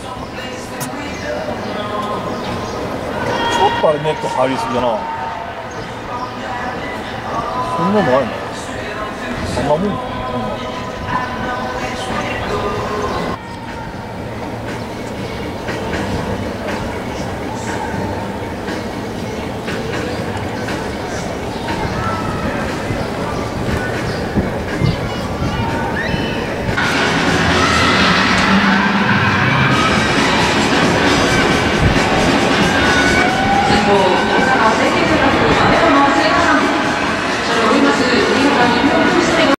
ちょっとあれネット入りすぎだな。そんなのあるの？そんなもんか。